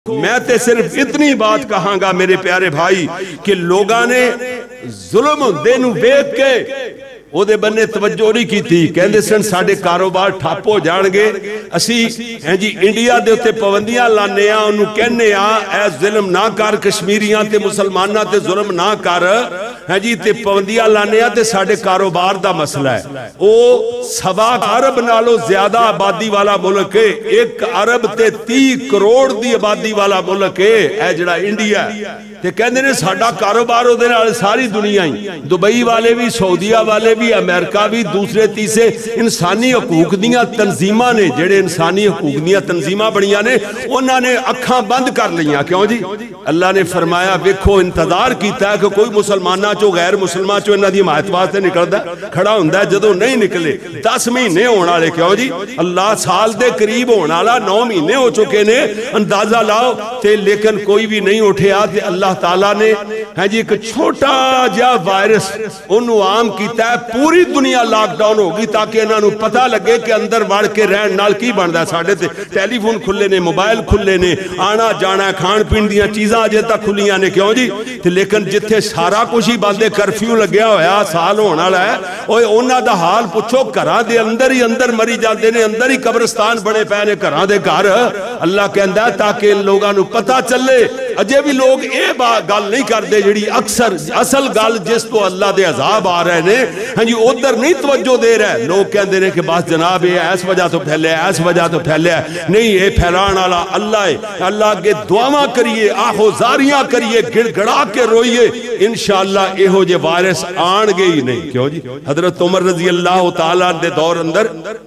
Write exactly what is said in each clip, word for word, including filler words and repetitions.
मैं तो सिर्फ इतनी बात कहांगा मेरे प्यारे भाई कि लोगों ने जुल्म होंदे नूं वेख के ओदे बन्ने तवज्जो नहीं की थी। कहंदे सन साडे कारोबार ठप हो जाणगे, असी हैं जी इंडिया दे उत्ते पाबंदियां लाने आ, उन्होंने कहने आ ऐ जुल्म ना कर, कश्मीरियां ते मुसलमानां ते जुल्म ना कर है जी, ते पाबंदियां लाने आ ते साडे कारोबार दा मसला है। ओ सवा अरब नालों ज्यादा आबादी वाला मुल्क है, एक अरब ते तीह करोड़ दी आबादी वाला मुल्क है ऐ जिहड़ा इंडिया। ते कहंदे ने साडा कारोबार ओदे नाल सारी दुनिया ही, दुबई वाले भी, सऊदीया वाले भी, अमेरिका भी, दूसरे तीसरे इंसानी हकूक दियां तंजीमां ने, जेड़े इंसानी हकूक दियां तंजीमां बणियां ने, उन्होंने अखां बंद कर लियां। क्यों जी? अल्लाह ने फरमाया वेखो इंतजार किया कि कोई मुसलमाना चो गैर मुसलमान चो इन्हां दी हिमायत वास्ते निकलदा खड़ा हुंदा, जदों नहीं निकले दस महीने होने वाले। क्यों जी? अल्लाह साल दे करीब होने वाला, नौ महीने हो चुके ने, अंदाजा लाओ ते लेकिन कोई भी नहीं उठिया। ते अल्लाह ताला ने है जी एक छोटा जिहा वायरस उन्होंने आम किया, पूरी दुनिया लॉकडाउन होगी ताकि इन्हों पता लगे कि अंदर वड़ के रहन नाल की बनता। साडे ते टैलीफोन खुले ने, मोबाइल खुले ने, आना जाना खाण पीण दीयां चीज़ां अजे तक खुलियां ने। क्यों जी? ते लेकिन जिथे सारा कुछ ही बंद, कर्फ्यू लग्या होया, साल होने वाला है, ओए उन्हां दा हाल पुछो। घरां दे अंदर ही अंदर मरी जाते हैं, अंदर ही कब्रिस्तान बने पे ने घरां दे घर। अल्लाह कहंदा ताकि लोगों को पता चले। अजे भी लोग ये गल नहीं करते जिहड़ी अक्सर असल गल जिस तो अल्लाह दे अजाब आ रहे ने, हाँ जी उधर नहीं तवज्जो दे रहे। लोग कहते हैं कि बस जनाब ये इस वजह तो फैलिया, इस वजह तो फैलिया। नहीं, ये फैलाने वाला अल्लाह है। अल्लाह अगे दुआवां करिए, आहोजारियां करिए, गिड़गड़ा के रोइए, इंशाअल्लाह इहो जे वायरस आणगे ही नहीं। क्यों जी? हजरत उमर रजी अल्लाह तआला दे दौर अंदर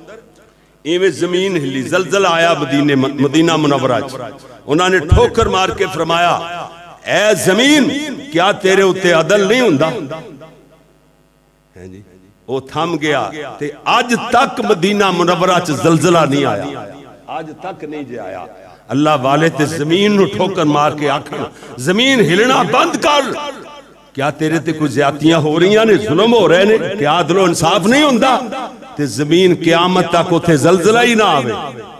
इवें जमीन हिली, जलजला आया मदीने मदीना मुनव्वरा च। उन्होंने ठोकर मार के फरमाया ऐ जमीन क्या तेरे उत्ते अदल नहीं हुंदा? है जी वो थम गया। ते आज तक मदीना मुनव्वरा च जलजला नहीं आया, आज तक नहीं जे आया। अल्लाह वाले ते जमीन नूं ठोकर मार के आखन जमीन हिलना बंद कर, क्या तेरे ते कोई ज्यादतियां हो रही ने, जुल्म हो रहे ने, क्या अदलो इंसाफ नहीं हुंदा? ते जमीन क़यामत तक उथे जलजला ही ना आवे।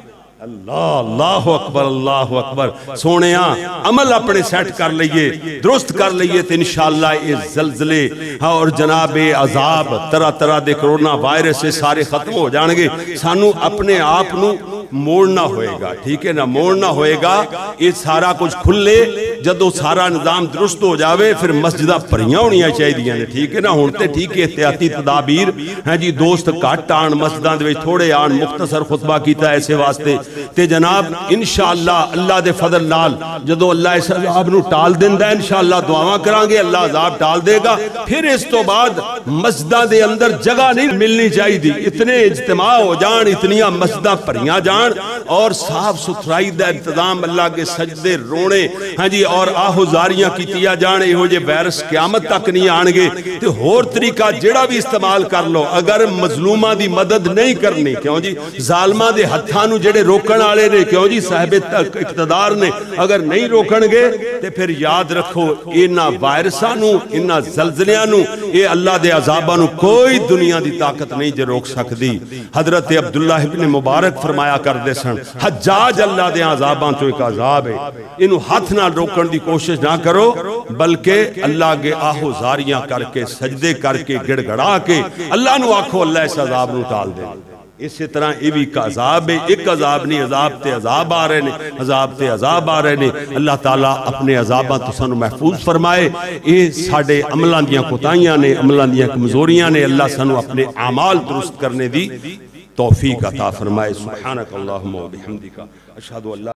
अल्लाह अल्लाह अकबर अल्लाह अकबर। सोने अमल अपने सेट कर लीए, दुरुस्त कर लीए तो इंशाअल्लाह ये जलजले और जनाबे अजाब तरह तरह के कोरोना वायरस से सारे खत्म हो जाएंगे। सानू अपने आप नू मोड़ना होएगा, ठीक है ना? मोड़ना होएगा। ये सारा कुछ खुले जदों सारा निजाम दुरुस्त हो जाए फिर मस्जिदां भरियां होनियां चाहिए ने, ठीक है ना? हुण ते ठीक है एहतियाती तदाबीर है जी, दोस्त घट आन मस्जिदां दे विच थोड़े आन, मुख्तसर खुतबा कीता ऐसे वास्ते। ते जनाब इंशाअल्लाह अल्लाह दे फजल नाल जदों अल्लाह इस अजाब नूं टाल दिंदा है, इंशाअल्लाह दुआवां करांगे अल्लाह अजाब टाल देगा। फिर इस तो बाद मस्जिदां दे अंदर जगह नहीं मिलनी चाहिए, इतने इज्तिमा हो जान, इतनियां मस्जिदां भरियां जान और साफ सुथराई का इंतजाम, अल्लाह के सजदे रोने हाँ जी और आहुजारियां कीतियां जान। इहो जे वायरस क़यामत तक नहीं आएंगे। तो होर तरीका जेड़ा भी इस्तेमाल कर लो, अगर मजलूमां दी मदद नहीं करनी, क्यों जी? जालमां दे हत्थां नूं जेड़े रोकण वाले ने, क्यों जी? साहिब इख्तदार ने अगर नहीं रोकणगे तो फिर याद रखो इन्हां वायरसां नूं, इन्हां जलजलियां नूं, ये अल्लाह दे अजाबां नूं कोई दुनिया दी ताकत नहीं जे रोक सकती। हजरत अब्दुल्लाह इब्न मुबारक फरमाया करदे सन, हज्जाज अल्लाह दे अजाबां चों एक अजाब है, इनू हाथ ना रोकण दी कोशिश ना करो, बल्कि अल्लाह के आहोजारियां करके, सजदे करके, गिड़गड़ा के अल्लाह नू आखो अल्लाह इस अजाब नू टाल दे। इसी तरह ये भी एक अजाब है, एक अजाब नहीं, अजाब ते अजाब आ रहे ने, अजाब ते अजाब आ रहे ने। अल्लाह ताला अपने अजाबां तो सानू महफूज फरमाए। ये साडे अमलां दियां कोताहियां ने, अमलां दियां कमजोरियां ने। अल्लाह सानू अपने आमाल दुरुस्त करने दी तौफीक अता फरमाए। सुब्हानक अल्लाहुम्मा व बिहम्दिका अशहदु अल्ला